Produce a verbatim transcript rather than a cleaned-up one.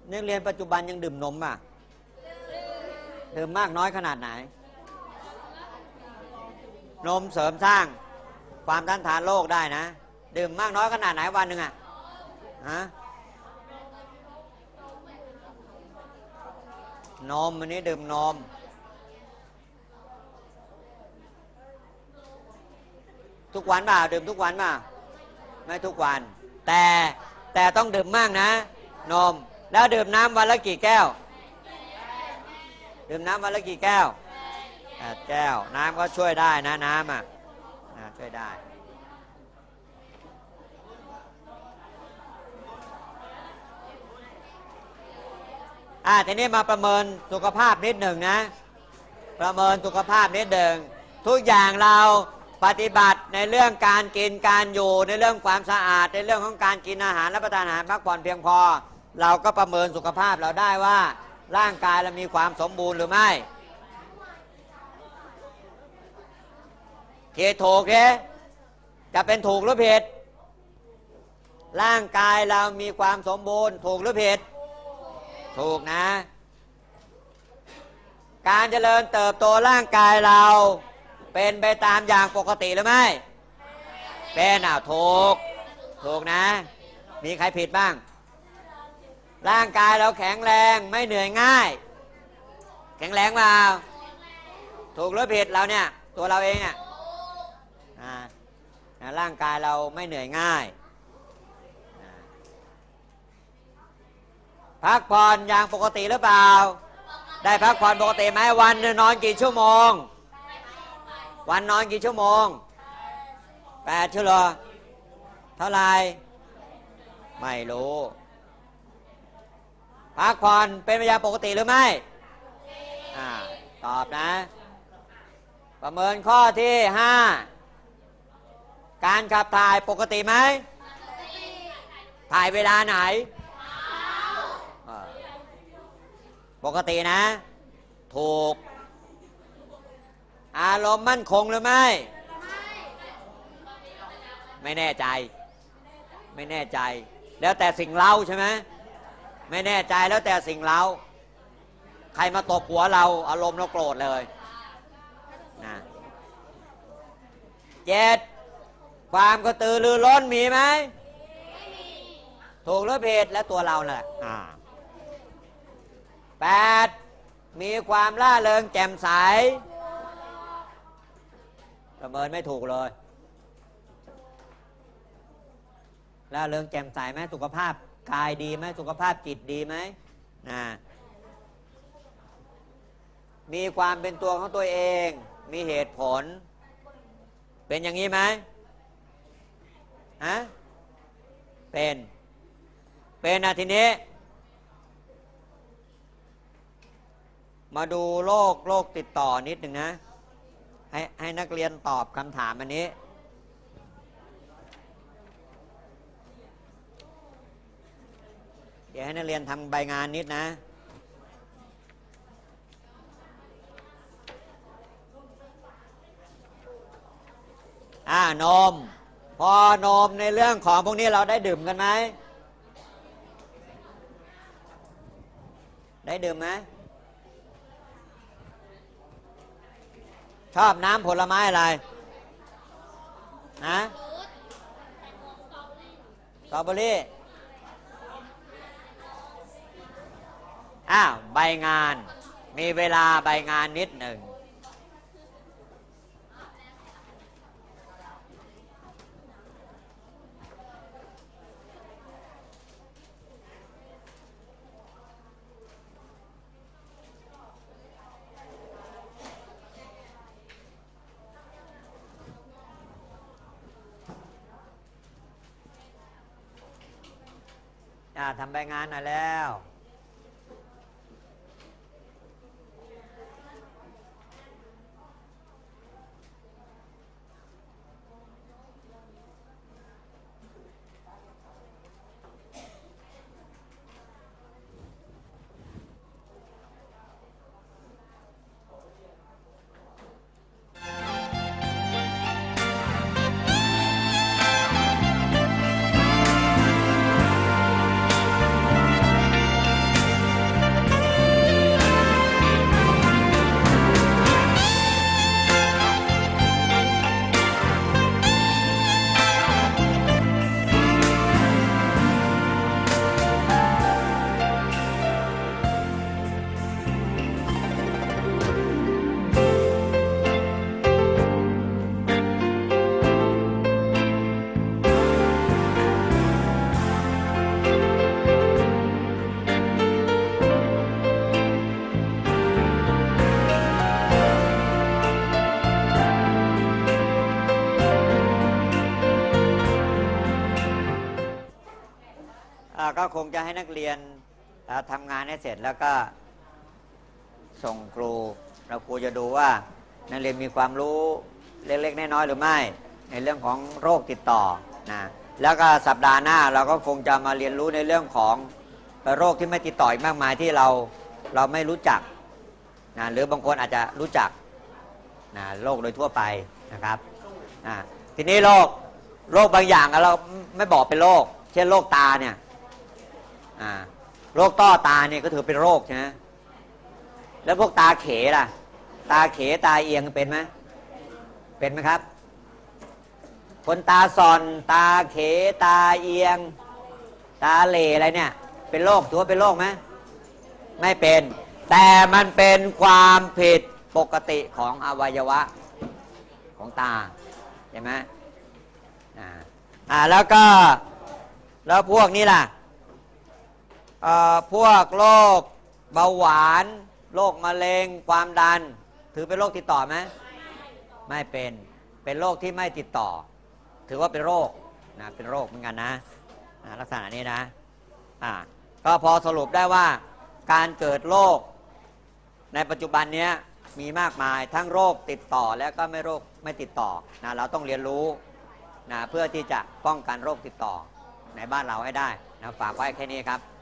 นักเรียนปัจจุบันยังดื่มนมป่ะดื่มมากน้อยขนาดไหนนมเสริมสร้างความต้านทานโรคได้นะดื่มมากน้อยขนาดไหนวันหนึ่งอะฮะนมวันนี้ดื่มนมทุกวันเปล่าดื่มทุกวันเปล่าไม่ทุกวันแต่แต่ต้องดื่มมากนะนมแล้วดื่มน้ำวันละกี่แก้วดื่มน้ำวันละกี่แก้วแปดแก้วน้ำก็ช่วยได้นะน้ำอ่ะช่วยได้อ่าทีนี้มาประเมินสุขภาพนิดหนึ่งนะประเมินสุขภาพนิดหนึ่งทุกอย่างเราปฏิบัติในเรื่องการกินการอยู่ในเรื่องความสะอาดในเรื่องของการกินอาหารรับประทานอาหารพักผ่อนเพียงพอเราก็ประเมินสุขภาพเราได้ว่าร่างกายเรามีความสมบูรณ์หรือไม่เกถูกเนี่ยจะเป็นถูกหรือผิดร่างกายเรามีความสมบูรณ์ถูกหรือผิดถูกนะการเจริญเติบโตร่างกายเราเป็นไปตามอย่างปกติหรือไม่เป็นอ่ะถูกถูกนะมีใครผิดบ้างร่างกายเราแข็งแรงไม่เหนื่อยง่ายแข็งแรงเปล่าถูกหรือผิดเราเนี่ยตัวเราเองเนี่ยนะร่างกายเราไม่เหนื่อยง่ายนะพักผ่อนอย่างปกติหรือเปล่าได้พักผ่อนปกติไหมวันนอนกี่ชั่วโมงวันนอนกี่ชั่วโมงแปดชั่วโมงเท่าไรไม่รู้พักผ่อนเป็นไปอย่างปกติหรือไม่อ่าตอบนะประเมินข้อที่ห้าการขับถ่ายปกติไหมถ่ายเวลาไหนปกตินะถูกอารมณ์มั่นคงหรือไม่ไม่แน่ใจไม่แน่ใจแล้วแต่สิ่งเล่าใช่ไหมไม่แน่ใจแล้วแต่สิ่งเล่าใครมาตบหัวเราอารมณ์เราโกรธเลยนะเจ็ดความกระตือรือร้นมีไหมถูกหรือผิดและตัวเราแหละแปดมีความล่าเริงแจ่มใสประเมินไม่ถูกเลยล่าเริงแจ่มใสไหมสุขภาพกายดีไหมสุขภาพจิตดีไหมนะมีความเป็นตัวของตัวเองมีเหตุผลเป็นอย่างนี้ไหมฮะเป็นเป็นนะทีนี้มาดูโรคโรคติดต่อนิดหนึ่งนะให้ให้นักเรียนตอบคำถามอันนี้เดี๋ยวให้นักเรียนทำใบงานนิดนะอ่านมพอนมในเรื่องของพวกนี้เราได้ดื่มกันไหมได้ดื่มไหมชอบน้ำผลไม้อะไรนะสตรอเบอรี่อ้าวใบงานมีเวลาใบงานนิดหนึ่งทำใบงานหน่อยแล้วก็คงจะให้นักเรียนทำงานให้เสร็จแล้วก็ส่งครูเราครูจะดูว่านักเรียนมีความรู้เล็กๆน้อยๆหรือไม่ในเรื่องของโรคติดต่อนะแล้วก็สัปดาห์หน้าเราก็คงจะมาเรียนรู้ในเรื่องของโรคที่ไม่ติดต่ออีกมากมายที่เราเราไม่รู้จักนะหรือบางคนอาจจะรู้จักนะโรคโดยทั่วไปนะครับนะทีนี้โรคโรคบางอย่างเราไม่บอกเป็นโรคเช่นโรคตาเนี่ยอ่าโรคต้อตาเนี่ยก็ถือเป็นโรคใช่ไหมแล้วพวกตาเขล่ะตาเขตาเอียงเป็นไหมเป็นไหมครับคนตาซอนตาเขตาเอียงตาเหล่อะไรเนี่ยเป็นโรคถือว่าเป็นโรคไหมไม่เป็นแต่มันเป็นความผิดปกติของอวัยวะของตาใช่ไหมอ่าอ่าแล้วก็แล้วพวกนี้ล่ะเอ่อพวกโรคเบาหวานโรคมะเร็งความดันถือเป็นโรคติดต่อไหมไม่เป็นเป็นโรคที่ไม่ติดต่อถือว่าเป็นโรคนะเป็นโรคเหมือนกันนะลักษณะนี้นะอ่าก็พอสรุปได้ว่าการเกิดโรคในปัจจุบันนี้มีมากมายทั้งโรคติดต่อและก็ไม่โรคไม่ติดต่อนะเราต้องเรียนรู้นะเพื่อที่จะป้องกันโรคติดต่อในบ้านเราให้ได้นะฝากไว้แค่นี้ครับ